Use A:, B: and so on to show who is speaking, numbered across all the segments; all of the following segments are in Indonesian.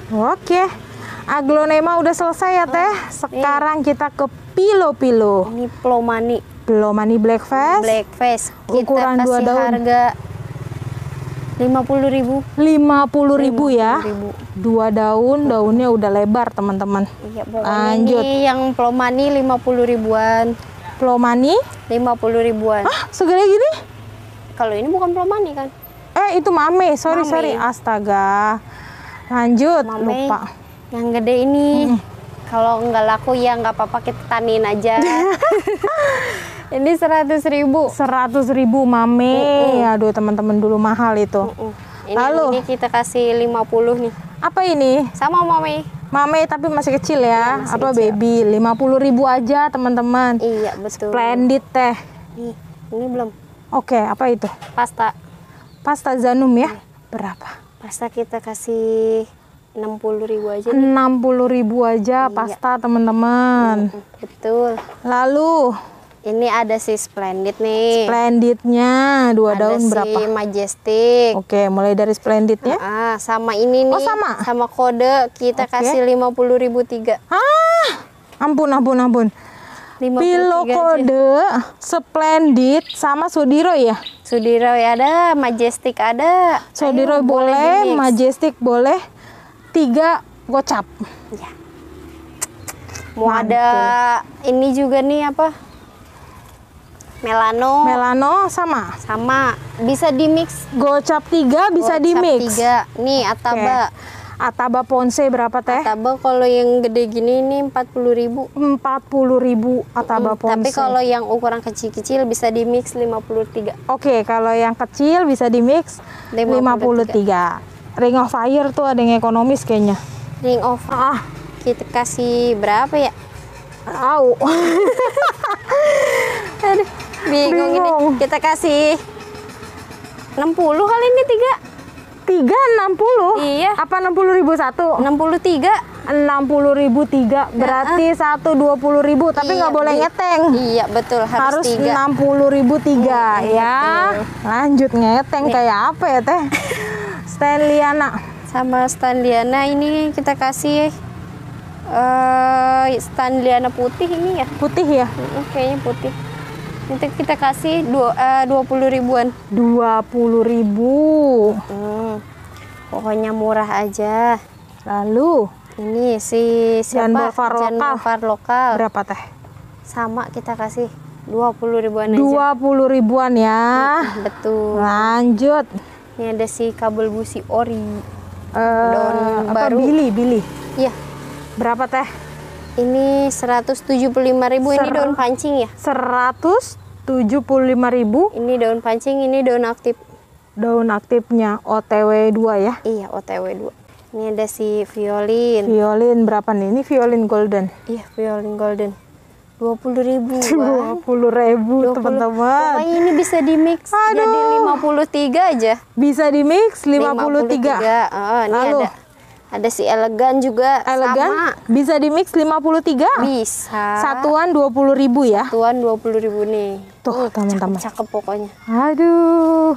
A: Oke. Aglonema udah selesai ya Teh. Sekarang kita ke pilo-pilo.
B: Ini Plomani.
A: Plomani Black Face.
B: Black Face. Kita
A: Ukuran 2
B: kasih
A: daun.
B: harga 50.000.
A: 50.000 ya.
B: 50.000.
A: 2 daun, daunnya udah lebar teman-teman.
B: Iya, pokoknya
A: Lanjut.
B: ini yang Plomani 50 ribuan.
A: Plomani
B: 50 ribuan.
A: Hah, segede gini?
B: Kalau ini bukan Plomani kan?
A: Itu mame, sorry
B: Mame.
A: sorry. Astaga. Lanjut,
B: Mame.
A: lupa.
B: Yang gede ini. Kalau nggak laku ya nggak apa-apa, kita tanin aja. Ini 100.000.
A: 100.000 mame. Aduh teman-teman, dulu mahal itu. Lalu?
B: Ini kita kasih 50 nih.
A: Apa ini?
B: Sama Mame.
A: Mame tapi masih kecil ya.
B: Masih
A: Apa
B: kecil.
A: baby? 50.000 aja teman-teman.
B: Iya, betul.
A: Splendid Teh.
B: Nih, ini belum.
A: Oke, apa itu?
B: Pasta.
A: Pasta Zanum ya? Berapa?
B: Pasta kita kasih 60.000 aja nih.
A: 60.000 aja pasta teman-teman.
B: Betul.
A: Lalu
B: Ini ada si Splendid nih.
A: Splendidnya 2
B: Ada
A: daun
B: si
A: berapa?
B: Majestic.
A: Oke, mulai dari Splendidnya.
B: Sama ini nih.
A: Oh, sama?
B: Sama kode kita
A: Oke.
B: kasih 50.000 3.
A: Ampun.
B: 53
A: Pilo
B: aja.
A: kode Splendid sama Sudiro ya?
B: Sudiro ya ada, Majestic ada.
A: Sudiro
B: Ayo,
A: boleh,
B: di-mix.
A: Majestic boleh. 3 gocap.
B: Ya. Mau ada ini juga nih apa?
A: Melano sama.
B: Sama. Bisa di-mix.
A: Gocap 3 bisa di mix.
B: 3. Nih, Ataba.
A: Ataba Ponce berapa Teh?
B: Ataba kalau yang gede gini nih 40.000.
A: 40.000 Ataba Ponce.
B: Tapi kalau yang ukuran kecil-kecil bisa di mix 53.
A: Oke, kalau yang kecil bisa di mix 53. Ring of Fire tuh ada yang ekonomis kayaknya.
B: Ring of kita kasih berapa ya?
A: Au.
B: Aduh, bingung ini. Kita kasih 60 kali ini
A: 3 60.
B: Iya.
A: Apa 60.000 satu?
B: 3.
A: 60.000 3. Berarti satu 20.000 tapi nggak boleh ngeteng.
B: Iya, betul, harus 3.
A: 60.000 3 ya. Lanjut ngeteng kayak apa ya Teh? Stanliana.
B: Sama Stanliana ini kita kasih Stanliana putih ini ya.
A: Putih ya?
B: Kayaknya putih. Nanti kita kasih 20 ribuan.
A: 20.000.
B: Pokoknya murah aja.
A: Lalu
B: Ini si siapa?
A: Jan
B: Boulevard lokal.
A: berapa Teh?
B: Sama kita kasih 20 ribuan aja.
A: 20 ribuan ya.
B: Betul.
A: Lanjut.
B: Ini ada si kabel busi ori.
A: Daun
B: baru.
A: Billy.
B: Iya.
A: Berapa Teh?
B: Ini 175.000. Ini daun pancing ya?
A: 175.000.
B: Ini daun pancing, ini daun aktif.
A: Daun aktifnya OTW 2 ya.
B: Iya, OTW 2. Ini ada si violin.
A: Violin berapa nih? Ini violin golden.
B: Iya, violin golden. 20.000.
A: 20.000 teman-teman.
B: Pokoknya ini bisa di mix jadi 53 aja.
A: Bisa di mix 53.
B: Ini
A: Lalu
B: ada si elegan juga.
A: elegan
B: sama.
A: bisa di mix 53.
B: Bisa.
A: Satuan 20.000 ya.
B: Satuan 20.000 nih.
A: Tuh teman-teman.
B: Cakep pokoknya.
A: Aduh.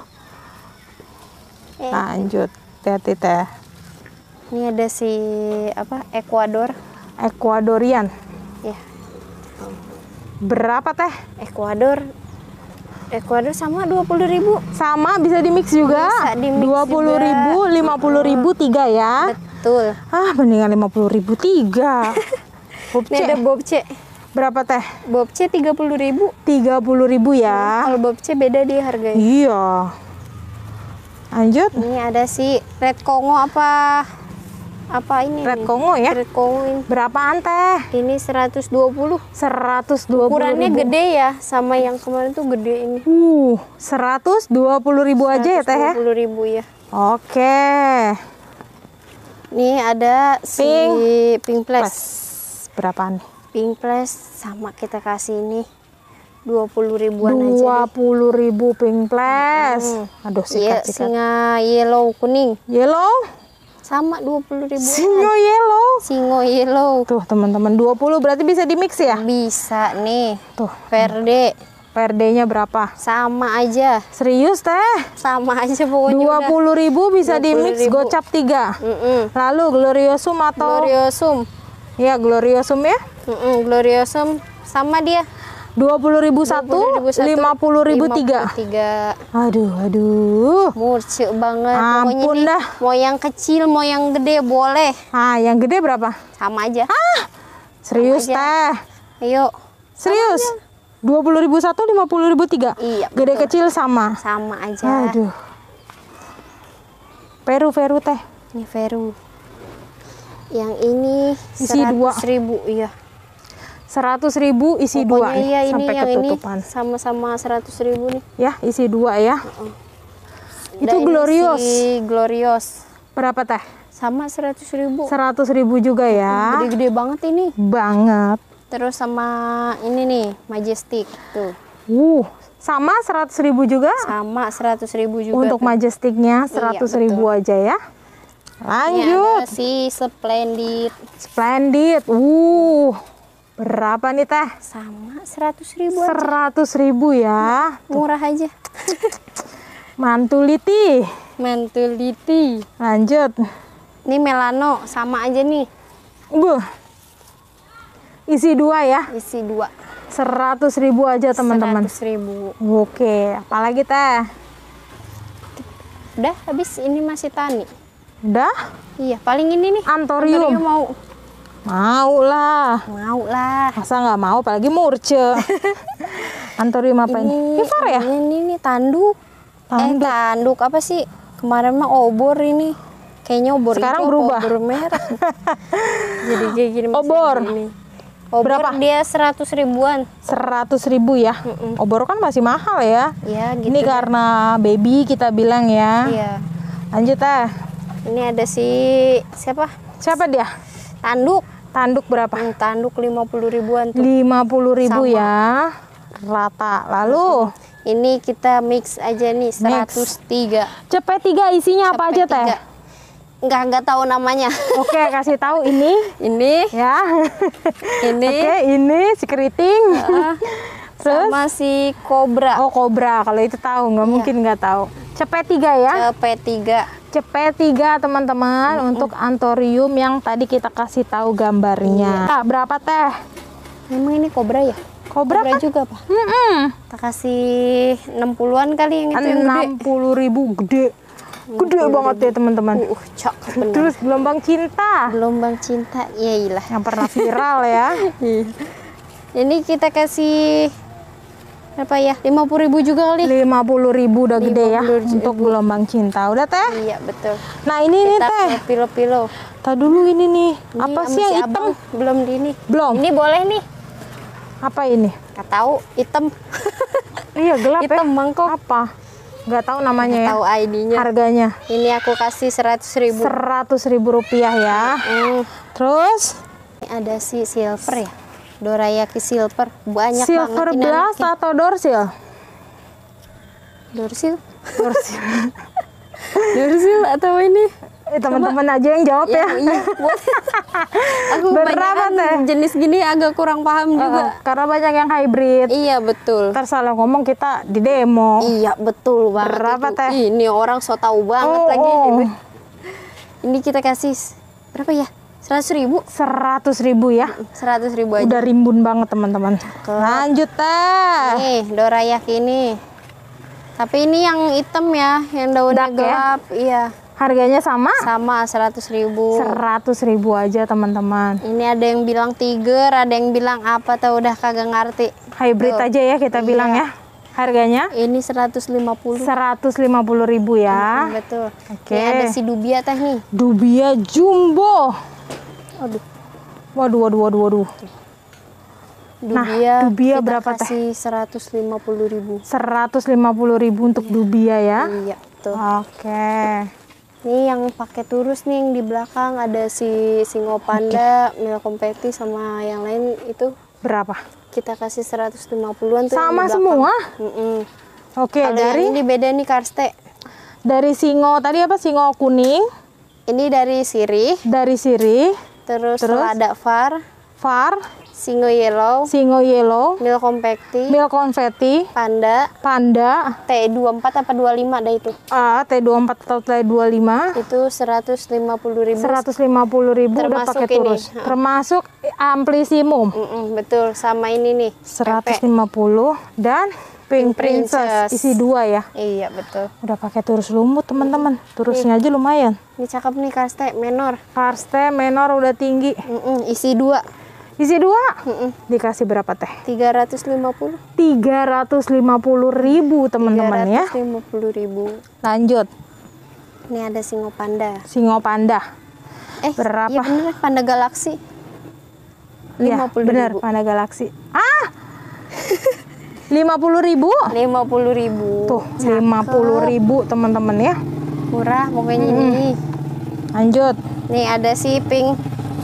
A: Lanjut. Hati-hati Teh.
B: Ini ada si apa? Ecuador.
A: Ecuadorian.
B: Ya.
A: Berapa Teh?
B: Ecuador sama 20.000.
A: Sama bisa di mix juga.
B: Bisa di mix
A: 20.000, 50.000 3 ya.
B: Betul.
A: Mendingan 50.000 3. Bob
B: Ini ada
A: C.
B: Bob C.
A: Berapa Teh?
B: Bob C 30.000.
A: 30.000 ya.
B: Kalau Bob C beda dia harganya.
A: Iya. Lanjut.
B: Ini ada si Red Congo apa ini?
A: Red
B: nih?
A: Congo ya.
B: Red Congo ini.
A: Berapaan Teh?
B: Ini 120.
A: 120.000.
B: Ukurannya gede ya, sama yang kemarin tuh gede ini.
A: 120.000 aja ya Teh ya.
B: 120.000 ya.
A: Oke.
B: Nih ada si Pink Plus.
A: Berapaan nih?
B: Pink Plus sama kita kasih ini 20.000-an aja.
A: 20.000 Pink Plus. Aduh
B: Iya,
A: sikat.
B: singa yellow kuning.
A: Yellow?
B: Sama 20.000.
A: Singo yellow.
B: Singo yellow.
A: Tuh teman-teman 20 berarti bisa di mix ya?
B: Bisa nih.
A: Tuh.
B: Verde.
A: PRD-nya berapa?
B: Sama aja.
A: Serius teh?
B: Sama aja pokoknya.
A: 20.000 bisa di mix
B: 20.000.
A: gocap 3. Lalu Gloriosum atau
B: Gloriosum.
A: ya Gloriosum ya?
B: Gloriosum sama dia.
A: 20.000 satu, 50.000 tiga.
B: 3.
A: Aduh.
B: Murce banget.
A: Ampun
B: Pokoknya nih,
A: dah.
B: mau yang kecil, mau yang gede boleh.
A: Ah, yang gede berapa?
B: Sama aja.
A: Serius
B: Sama
A: teh?
B: Ayo.
A: Serius? 20.000 satu, 50.000 tiga.
B: Iya,
A: Gede
B: betul.
A: kecil sama.
B: Sama aja.
A: Aduh. Peru teh.
B: Ini Veru. Yang ini
A: Isi
B: 100.000. Iya.
A: 100.000 isi 2
B: Pokoknya iya, ini
A: sampai
B: yang
A: ketutupan.
B: ini sama-sama 100.000 nih.
A: Ya, isi 2 ya. Itu
B: Dan ini
A: Glorios.
B: si Glorios.
A: Berapa teh?
B: Sama 100.000.
A: 100.000 juga ya.
B: Gede-gede banget ini.
A: Banget.
B: Terus sama ini nih, Majestic tuh.
A: Sama 100.000 juga.
B: Sama 100.000 juga.
A: Untuk
B: tuh.
A: Majesticnya 100.000 aja ya.
B: Ini
A: Lanjut.
B: ada si Splendid.
A: Splendid. Berapa nih teh?
B: Sama 100.000 aja.
A: 100.000 ya.
B: Murah aja.
A: Mantuliti.
B: Mentulity.
A: Lanjut.
B: Ini Melano, sama aja nih.
A: Isi 2 ya.
B: Isi 2.
A: 100.000 aja teman-teman.
B: 100.000.
A: Oke, apalagi teh?
B: Udah habis, ini masih tani.
A: Udah?
B: Iya, paling ini nih.
A: Antorium.
B: mau.
A: Mau lah.
B: Mau lah.
A: Masa nggak mau, apalagi murce. Antorium apa ini? Ivar ya?
B: Ini tanduk.
A: Tanduk.
B: Tanduk apa sih? Kemarin mah obor ini. Kayaknya obor
A: Sekarang
B: itu
A: berubah.
B: obor merah. Jadi kayak gini. masih
A: Obor.
B: begini. Obor
A: Berapa?
B: dia 100.000-an.
A: 100.000 ya. Obor kan masih mahal ya.
B: Iya, gitu.
A: Ini karena baby kita bilang ya.
B: Iya.
A: Lanjut teh.
B: Ini ada si siapa?
A: Siapa dia?
B: Tanduk.
A: Tanduk berapa?
B: Tanduk 50.000-an tuh.
A: 50.000
B: Sama.
A: ya. Rata. Lalu
B: Ini kita mix aja nih 103.
A: CP3 isinya apa aja teh?
B: Enggak tahu namanya.
A: Oke, kasih tahu ini
B: Ini,
A: ya.
B: ini
A: Oke, ini si keriting. Terus
B: sama si Cobra.
A: oh kobra, kalau itu tahu, nggak mungkin nggak tahu. CP3 ya.
B: P3.
A: CP3 teman-teman untuk Antorium yang tadi kita kasih tahu gambarnya. Nah, berapa teh?
B: Memang ini Cobra ya?
A: Kobra kan?
B: juga apa? Kita kasih 60-an kali yang itu yang gede.
A: 60.000 gede. Gede banget ya teman-teman.
B: Cakep bener.
A: Terus gelombang cinta
B: Gelombang cinta, ya iyalah.
A: yang pernah viral ya.
B: Ini kita kasih apa ya? 50.000 juga kali.
A: 50.000 udah gede ya
B: 50.000.
A: untuk gelombang cinta. Udah teh?
B: Iya, betul.
A: Nah, ini nih
B: Kita
A: teh.
B: ke pilo-pilo.
A: Tadi dulu ini nih.
B: Ini
A: Apa
B: sama
A: sih yang
B: si
A: hitam?
B: Abang belum di ini.
A: Belum.
B: Ini boleh nih.
A: Apa ini?
B: Nggak tahu, hitam.
A: Iya, gelap
B: Hitam
A: ya.
B: mangkok.
A: Apa? Nggak tahu namanya ya.
B: Tahu ID-nya.
A: Harganya
B: Ini aku kasih 100.000.
A: 100.000 rupiah ya. Terus
B: Ini ada si silver ya. Dorayaki silver. Banyak
A: silver
B: banget ini
A: blast
B: anaknya.
A: atau dorsil?
B: Dorsil.
A: Dorsil.
B: Dorsil atau ini?
A: Teman-teman aja yang jawab ya.
B: Iya. Aku
A: Berapa
B: kebanyakan
A: teh?
B: jenis gini agak kurang paham juga.
A: Karena banyak yang hybrid.
B: Iya, betul.
A: Ntar salah ngomong kita di demo.
B: Iya, betul banget.
A: Berapa,
B: itu.
A: teh?
B: Ini orang so tahu banget lagi. Ini kita kasih berapa ya? 100.000.
A: 100.000 ya.
B: 100.000 aja.
A: Udah rimbun banget teman-teman. Lanjut teh.
B: Nih, dorayaki ini. Tapi ini yang hitam ya, yang daunnya
A: Dark ya?
B: gelap. Iya,
A: Harganya sama?
B: sama 100.000.
A: 100.000 aja teman-teman.
B: Ini ada yang bilang tiger, ada yang bilang apa tuh udah kagak ngerti.
A: Hybrid
B: Tuh.
A: aja ya kita bilang ya. Harganya
B: Ini 150.
A: 150.000 ya.
B: Betul.
A: Oke.
B: Ini ada si dubia teh nih.
A: Dubia jumbo.
B: Aduh.
A: Waduh.
B: Dubia,
A: dubia
B: kita
A: berapa, teh?
B: kasih 150.000.
A: 150.000 untuk dubia ya.
B: Iya, tuh.
A: Oke.
B: Ini yang pakai turus nih yang di belakang ada si singo panda, Milkompeti sama yang lain itu
A: Berapa?
B: kita kasih 150-an tuh.
A: Sama
B: yang di belakang.
A: semua? Oke,
B: Kalau
A: dari
B: yang ini beda nih karste.
A: dari singo tadi apa? Singo kuning,
B: Ini dari sirih,
A: dari sirih,
B: terus
A: Terus?
B: lada far,
A: Far,
B: Singo Yellow,
A: Singo Yellow,
B: Mil Confetti,
A: Mil Confetti,
B: Panda,
A: Panda,
B: T24 apa 25 ada itu.
A: T24 atau T25.
B: Itu 150.000.
A: 150.000 udah
B: Termasuk
A: pakai
B: ini.
A: turus. Termasuk amplisimum.
B: Betul, sama ini nih.
A: 150 dan Pink Princess isi 2 ya.
B: Iya, betul.
A: Udah pakai turus lumut teman-teman. Turusnya aja lumayan.
B: Ini cakep nih karste menor.
A: Karste menor udah tinggi.
B: Isi 2.
A: Isi 2. Dikasih berapa teh?
B: 350.
A: 350.000 teman-teman ya.
B: 350.000.
A: Lanjut.
B: Ini ada Singo Panda.
A: Singo Panda. Berapa?
B: Iya bener, Panda Galaxy.
A: Iya,
B: 50.000.
A: bener, Panda Galaxy. 50.000.
B: 50.000.
A: Tuh, 50.000 teman-teman ya.
B: Murah pokoknya ini.
A: Lanjut.
B: Nih ada si Pink.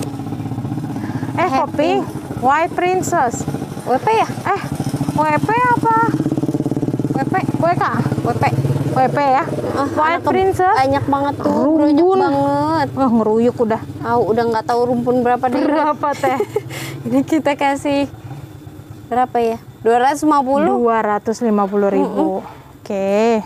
A: Kok Pink? White Princess.
B: WP ya?
A: WP apa?
B: WP.
A: WK?
B: WP.
A: WP ya. White Princess.
B: Banyak banget tuh.
A: Rumpun.
B: Banyak banget.
A: Wah, ngeruyuk udah.
B: Udah nggak tahu rumpun berapa deh.
A: Berapa teh?
B: Ini kita kasih berapa ya? 250.
A: 250.000. Oke.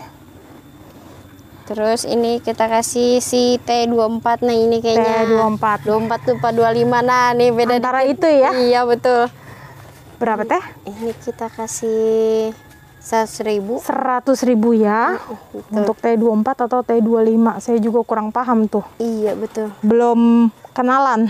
B: Terus ini kita kasih si T24. Nah ini kayaknya
A: T24.
B: 24 tuh 25. Nah nih beda
A: Antara
B: dikit.
A: itu ya.
B: Iya betul.
A: Berapa teh?
B: Ini kita kasih 100.000.
A: 100.000 ya.
B: Betul.
A: Untuk T24 atau T25. Saya juga kurang paham tuh.
B: Iya betul.
A: Belum kenalan.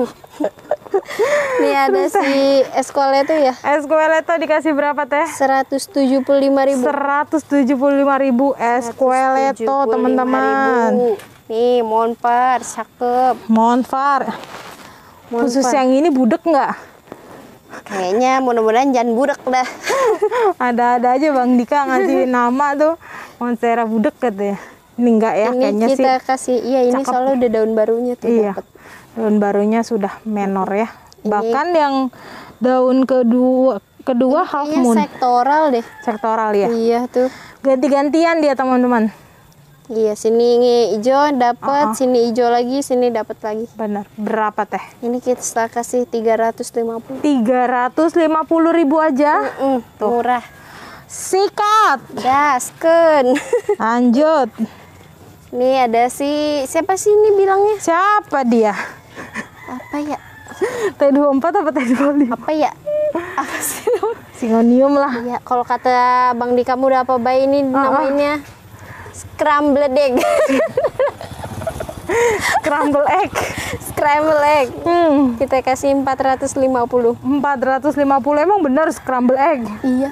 B: Nih ada si Escoleto ya.
A: Escoleto dikasih berapa teh?
B: 175.000.
A: 175.000 Escoleto teman-teman.
B: Nih Monfar cakep.
A: Monfar. Khusus yang ini budek nggak?
B: Kayaknya mudah-mudahan jangan budek dah.
A: Ada-ada aja Bang Dika ngasih nama tuh Monstera budek katanya. Ini enggak ya,
B: Ini
A: kayaknya
B: kita
A: sih.
B: kasih, iya ini
A: cakep.
B: soalnya udah daun barunya tuh
A: Iya.
B: dapet.
A: Daun barunya sudah menor ya.
B: Ini-
A: Bahkan yang daun kedua half
B: Kayaknya
A: moon.
B: sektoral deh.
A: Sektoral ya.
B: Iya tuh.
A: Ganti-gantian dia teman-teman.
B: Iya sini hijau dapat, sini hijau lagi, sini dapat lagi.
A: Benar. Berapa teh?
B: Ini kita kasih 350.
A: 350.000 aja.
B: Murah.
A: Sikat.
B: Gasken.
A: Lanjut.
B: Nih ada siapa sih ini bilangnya?
A: Siapa dia?
B: Apa ya?
A: T24 apa T25?
B: Apa ya? Apa sih?
A: Singonium lah.
B: Ya, kalau kata Bang Dika udah apa bayi ini namanya scrambled egg.
A: Scramble egg.
B: Scrambled egg. Kita kasih 450.
A: 450 emang benar scramble egg.
B: Iya.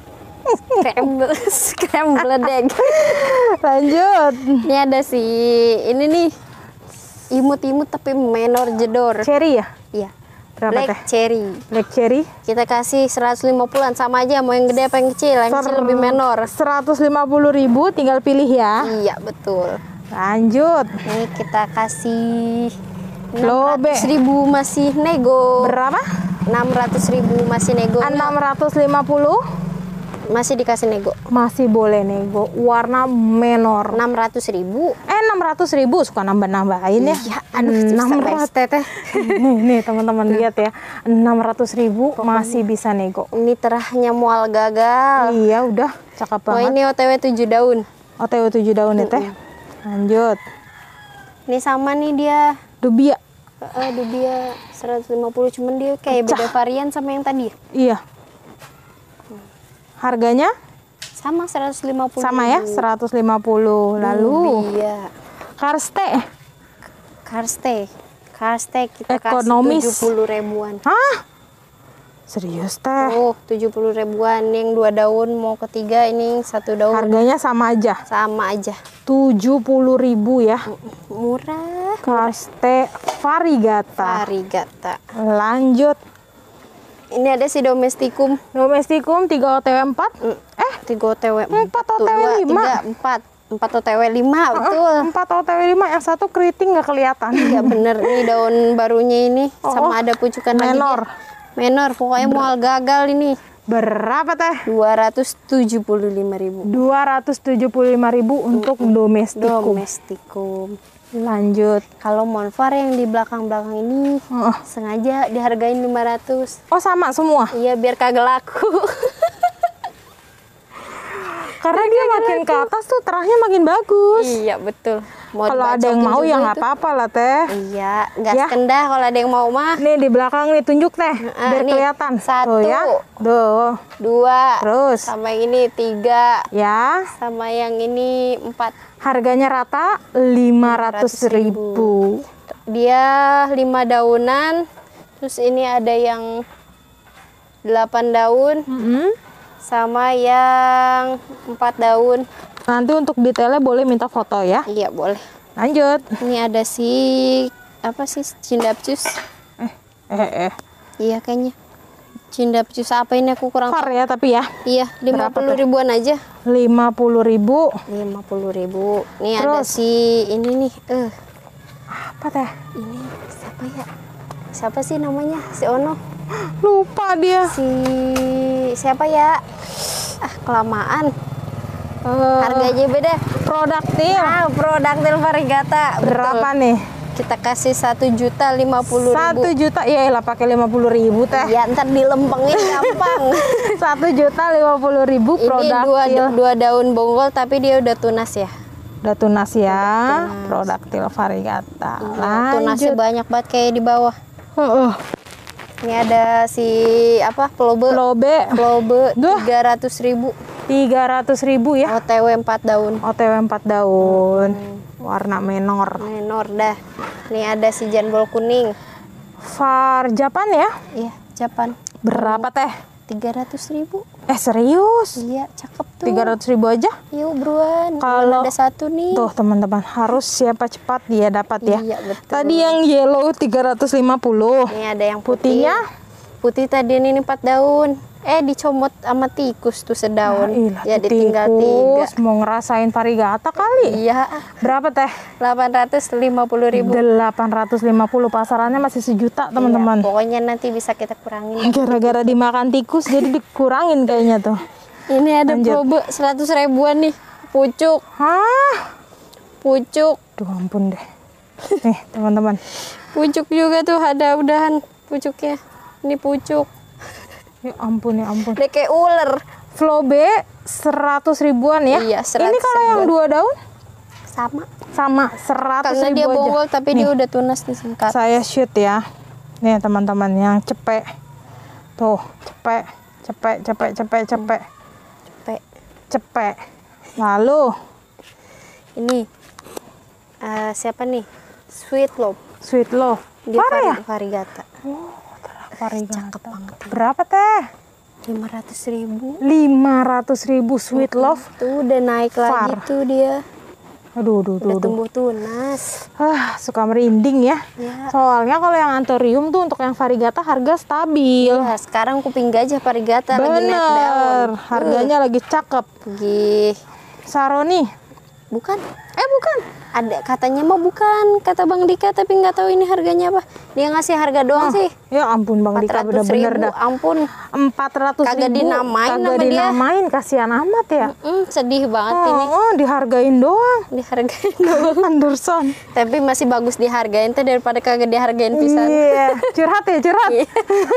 B: Scrambled egg.
A: Lanjut.
B: Ini ada ini nih. Imut-imut tapi menor jedor.
A: Cherry ya?
B: Iya.
A: Berapa
B: Black
A: teh?
B: cherry.
A: Black cherry.
B: Kita kasih 150-an sama aja, mau yang gede apa yang kecil? Yang kecil lebih menor.
A: 150.000 tinggal pilih ya.
B: Iya, betul.
A: Lanjut.
B: Ini kita kasih
A: Lobe.
B: 600.000 masih nego.
A: Berapa?
B: 600.000 masih nego.
A: 650
B: Masih dikasih nego.
A: masih boleh nego. Warna menor.
B: 600.000.
A: 600.000 suka nambah-nambahin ya.
B: Iya, aduh
A: 600.
B: teteh.
A: nih teman-teman lihat ya. 600.000 masih bisa nego.
B: Ini terahnya mual gagal.
A: Iya udah cakep
B: Oh,
A: banget.
B: ini OTW 7 daun.
A: OTW 7 daun ya teh. Lanjut.
B: Ini sama nih dia.
A: Dubia.
B: Dubia 150, cuman dia kayak beda varian sama yang tadi.
A: Iya. Harganya
B: Sama 150.
A: sama ya, 150. Lalu
B: Dubia.
A: Karste.
B: Karste kita
A: Ekonomis.
B: kasih 70.000-an.
A: Hah? Serius teh?
B: Oh, 70.000-an. Yang 2 daun mau ketiga, ini 1 daun.
A: Harganya sama aja.
B: Sama aja.
A: 70.000 ya.
B: Murah.
A: Karste variegata.
B: Varigata.
A: Lanjut.
B: Ini ada si domesticum.
A: Domesticum 3 OTW 4.
B: 3 OTW
A: 4 OTW 5.
B: 4 OTW 5, betul.
A: 4 OTW 5, yang satu keriting nggak kelihatan.
B: Iya bener nih daun barunya ini sama ada pucukan
A: menor.
B: lagi. Menor, pokoknya mual gagal ini.
A: Berapa teh?
B: 275.000.
A: 275.000 untuk domesticum.
B: Domesticum.
A: Lanjut.
B: Kalau Monfar yang di belakang-belakang ini sengaja dihargain 500.
A: Oh sama semua?
B: Iya, biar kagak laku.
A: Karena dia makin ke atas tuh terahnya makin bagus.
B: Iya, betul.
A: Kalau ada yang mau ya nggak apa-apa lah teh.
B: Iya, gas
A: Ya.
B: kendah kalau ada yang mau mah.
A: Nih di belakang nih tunjuk teh, biar
B: nih,
A: kelihatan.
B: satu.
A: Tuh ya. Tuh.
B: 2.
A: Terus.
B: Sama yang ini 3.
A: Ya.
B: Sama yang ini 4.
A: Harganya rata 500.000.
B: Dia 5 daunan. Terus ini ada yang 8 daun. Sama yang 4 daun.
A: Nanti untuk detailnya boleh minta foto ya.
B: Iya, boleh.
A: Lanjut.
B: Ini ada si apa sih, cindapcus. Iya kayaknya. Cindapcus apa ini, aku kurang
A: Far ya tapi ya.
B: Iya, 50 ribuan aja.
A: 50.000.
B: 50 ribu. Nih ada
A: Terus?
B: si ini nih.
A: Apa teh?
B: Ini siapa ya? Siapa sih namanya? Si Ono.
A: Lupa dia.
B: Si siapa ya? Kelamaan. Harganya beda.
A: Produktif.
B: Produktil variegata.
A: Berapa
B: Betul.
A: nih?
B: Kita kasih 1.050.000.
A: 1 juta. Iya lah pakai 50.000 teh.
B: Ya ntar dilempengin gampang.
A: 1.050.000
B: Ini
A: produktil.
B: dua daun bonggol tapi dia udah tunas ya.
A: Udah tunas ya. Produktil variegata.
B: Tunasnya
A: Lanjut.
B: banyak banget kayak di bawah. Ini ada si apa? Plobe.
A: Lobe Duh.
B: 300.000.
A: 300.000 ya.
B: OTW 4 daun.
A: OTW 4 daun. Warna menor.
B: Menor dah. Ini ada si jambol kuning.
A: Far Japan ya.
B: Iya, Japan.
A: Berapa teh?
B: 300.000.
A: Serius?
B: Iya, cakep tuh.
A: 300.000 aja?
B: Yuk buruan.
A: Kalau
B: ada satu nih.
A: Tuh teman-teman, harus siapa cepat dia dapat ya.
B: Iya, betul.
A: Tadi yang yellow 350.
B: Ini ada yang putih.
A: Putihnya?
B: Putih tadi ini 4 daun. Dicomot sama tikus tuh sedaun.
A: Ilah,
B: Jadi
A: tuh
B: tinggal
A: tikus.
B: 3.
A: Mau ngerasain variegata kali.
B: Iya.
A: Berapa teh?
B: 850.000.
A: 850. Pasarannya masih 1 juta teman-teman.
B: Iya, pokoknya nanti bisa kita kurangin.
A: Gara-gara dimakan tikus jadi dikurangin kayaknya tuh.
B: Ini ada
A: Lanjut.
B: probe 100 ribuan nih. Pucuk.
A: Hah?
B: Pucuk.
A: Duh ampun deh. Nih teman-teman.
B: Pucuk juga tuh ada udahan pucuknya. Ini pucuk.
A: Ya ampun ya ampun.
B: Dia kayak ular.
A: Flobe 100 ribuan ya.
B: Iya, 100
A: Ini kalau yang
B: ribuan.
A: 2 daun
B: Sama.
A: sama 100
B: Karena
A: ribu
B: dia
A: aja.
B: bonggol tapi
A: Nih,
B: dia udah tunas disingkat.
A: saya shoot ya. Nih teman-teman yang cepek. Tuh, cepek.
B: Cepet.
A: Cepek. Lalu
B: Ini siapa nih? Sweet Love.
A: Sweet Love.
B: Dia
A: Parah ya?
B: variegata.
A: Variegata. Berapa teh?
B: 500.000.
A: 500.000 Sweet Love.
B: Tuh udah naik lagi
A: Far.
B: tuh dia.
A: Aduh,
B: Udah tumbuh tunas.
A: suka merinding ya.
B: Ya.
A: Soalnya kalau yang anthurium tuh untuk yang variegata harga stabil.
B: Ya, sekarang kuping gajah variegata lagi naik daun.
A: Bener, harganya lagi cakep.
B: Gih.
A: Saroni,
B: Bukan.
A: bukan.
B: Ada katanya mah bukan, kata Bang Dika, tapi nggak tahu ini harganya apa. Dia ngasih harga doang sih.
A: Ya ampun Bang Dika
B: 400.000.
A: bener-bener dah.
B: Ampun.
A: 400.000.
B: Kagak dinamain
A: Kagak
B: sama dia.
A: dinamain, kasihan amat ya.
B: Sedih banget ini.
A: Dihargain doang.
B: Dihargain doang.
A: Anderson.
B: Tapi masih bagus dihargain tuh daripada kagak dihargain pisan.
A: Iya, curhat ya, curhat.
B: Iya.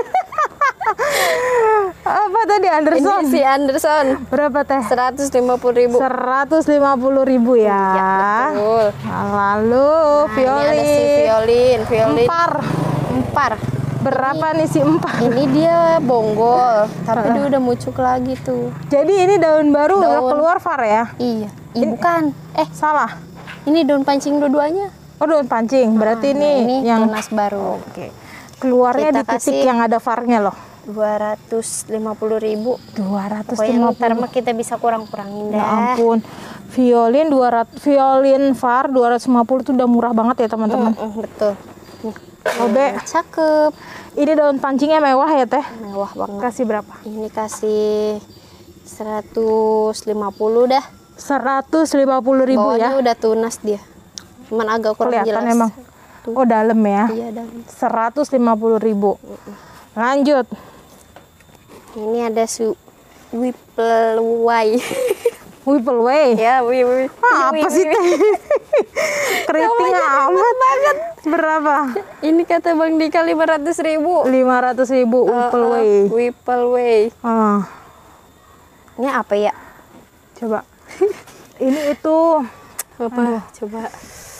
A: Apa tadi Anderson?
B: Ini si Anderson.
A: Berapa teh?
B: 150.000.
A: 150.000 ya.
B: Ya, betul.
A: Nah, lalu
B: Ini ada si violin. Empar.
A: Berapa nih si empar?
B: Ini dia bonggol, tapi dia udah mucuk lagi tuh.
A: Jadi ini daun baru udah
B: Daun.
A: keluar Far ya?
B: Iya. Bukan.
A: Salah.
B: Ini daun pancing dua-duanya.
A: Oh daun pancing. Berarti
B: Ini
A: yang
B: tunas baru.
A: Oke. Keluarnya
B: Kita
A: di titik
B: kasih
A: yang ada farnya loh.
B: 250.000.
A: 250.
B: Pokoknya ntar mah kita bisa kurang-kurangin
A: Ya
B: dah.
A: ampun. Violin far 250 tuh udah murah banget ya teman-teman.
B: Betul.
A: Obe.
B: Cakep.
A: Ini daun pancingnya mewah ya teh.
B: Mewah banget.
A: Kasih berapa?
B: Ini kasih 150 dah.
A: 150.000
B: Bawahnya
A: ya.
B: udah tunas dia. Cuman agak kurang
A: Kelihatan
B: jelas.
A: emang.
B: Tuh.
A: Oh dalam ya.
B: Iya, dan
A: 150.000. Lanjut.
B: ini ada Whippleway.
A: Whipple Way.
B: Ya, wih.
A: Apa sih teh? Keriting amat banget. Berapa?
B: Ini kata Bang Dika 500.000.
A: 500.000 Whipple Way.
B: Whipple Way.
A: Ah,
B: Ini apa ya?
A: coba. Ini itu
B: Apa? Coba.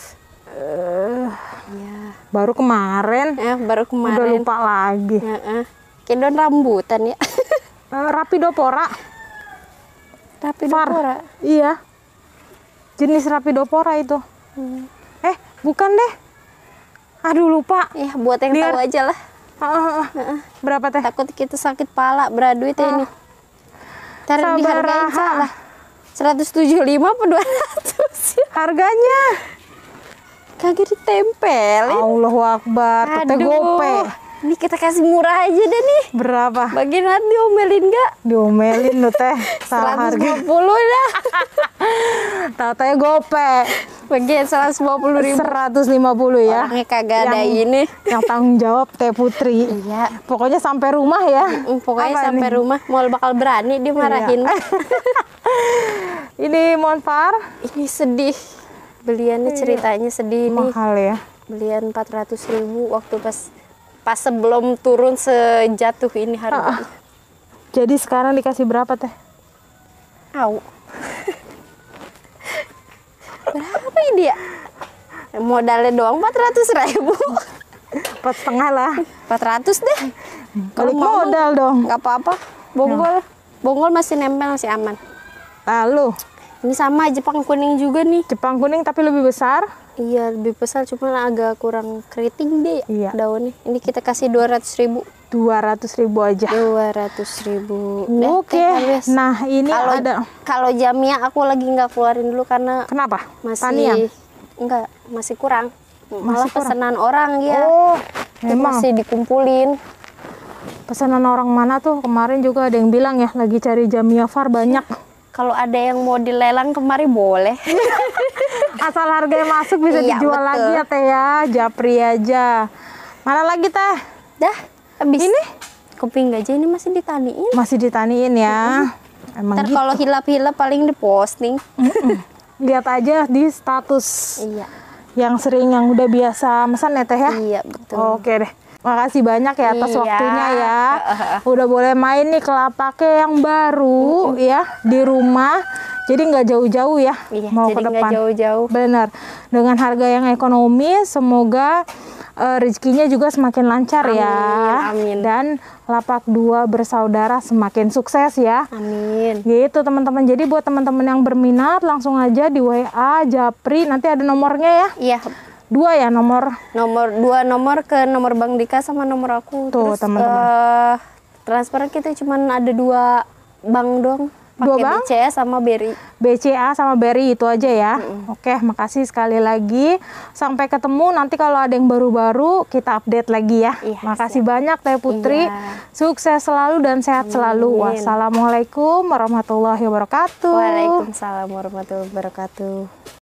B: Ya.
A: baru kemarin.
B: Baru kemarin.
A: Udah lupa lagi.
B: Kayak daun rambutan ya.
A: Rapidopora.
B: Rapidopora.
A: Iya. Jenis Rapidopora itu. Bukan deh. Aduh, lupa.
B: Ya, buat yang
A: Biar-
B: tahu aja lah.
A: Berapa teh?
B: Takut kita sakit pala, beraduit ya ini. Ntar dihargain
A: Sabaraha.
B: salah. 175 apa 200 ya?
A: Harganya.
B: Kagak ditempelin.
A: Allahu Akbar. Teh gope.
B: Ini kita kasih murah aja deh nih.
A: Berapa?
B: Bagian hati diomelin nggak?
A: Diomelin lu teh. Salah harga.
B: 150 dah.
A: Tau-tau gope.
B: Bagian 150.000.
A: 150 ya.
B: Orangnya kagak ada
A: Yang-
B: ini.
A: Yang tanggung jawab Teh Putri.
B: Iya.
A: Pokoknya sampai rumah ya.
B: Pokoknya
A: Apa
B: sampai
A: nih?
B: rumah mau bakal berani dia marahin.
A: Ini Monfar
B: Ini sedih. Beliannya ceritanya sedih nih.
A: mahal ya.
B: Belian 400.000 waktu pas sebelum turun sejatuh ini harganya.
A: Jadi sekarang dikasih berapa teh?
B: Au. Berapa ini ya? Modalnya doang 400.000.
A: 4,5 lah.
B: 400 deh.
A: Balik
B: mau
A: modal dong.
B: nggak apa-apa. Bonggol masih nempel, masih aman.
A: Lalu
B: Ini sama Jepang kuning juga nih.
A: Jepang kuning tapi lebih besar.
B: Iya, lebih besar cuma agak kurang keriting deh
A: Iya.
B: daunnya. Ini kita kasih 200.000.
A: 200.000 aja.
B: 200.000.
A: Oke. Nah, ini ada.
B: Kalau jamnya aku lagi nggak keluarin dulu karena
A: Kenapa?
B: masih
A: Tanian?
B: enggak, masih kurang.
A: Masih
B: Malah
A: kurang?
B: pesanan orang ya.
A: Oh,
B: Itu
A: memang.
B: masih dikumpulin.
A: Pesanan orang mana tuh? Kemarin juga ada yang bilang ya, lagi cari Jamia Far banyak.
B: Kalau ada yang mau dilelang kemari boleh.
A: Asal harganya masuk bisa
B: Iya,
A: dijual
B: betul.
A: lagi ya teh ya. Japri aja. Mana lagi teh?
B: Dah, habis.
A: Ini?
B: Kuping gajah ini masih ditaniin.
A: Masih ditaniin ya. Emang
B: Ntar
A: gitu.
B: kalau hilap-hilap paling diposting.
A: Lihat aja di status
B: Iya.
A: yang sering yang udah biasa pesan ya teh ya.
B: Iya, betul.
A: Oke deh. Makasih banyak ya atas
B: Iya.
A: waktunya ya. Udah boleh main nih ke lapaknya yang baru ya di rumah. Jadi nggak jauh-jauh ya
B: Iya,
A: mau ke
B: jadi nggak
A: depan.
B: jauh-jauh.
A: Benar. Dengan harga yang ekonomis, semoga rezekinya juga semakin lancar ya.
B: Amin.
A: Dan lapak 2 bersaudara semakin sukses ya.
B: Amin.
A: Gitu teman-teman. Jadi buat teman-teman yang berminat langsung aja di WA Japri. Nanti ada nomornya ya.
B: Iya,
A: 2 ya nomor.
B: dua nomor ke nomor Bang Dika sama nomor aku.
A: Tuh,
B: Terus
A: teman-teman.
B: transfer kita cuman ada 2 bank dong.
A: 2
B: Pakai
A: bank?
B: BCA sama BRI.
A: BCA sama Berry itu aja ya. Oke, makasih sekali lagi. Sampai ketemu nanti kalau ada yang baru-baru kita update lagi ya.
B: Iya,
A: Makasih banyak Teh Putri.
B: Iya.
A: Sukses selalu dan sehat selalu. Wassalamualaikum warahmatullahi wabarakatuh.
B: Waalaikumsalam warahmatullahi wabarakatuh.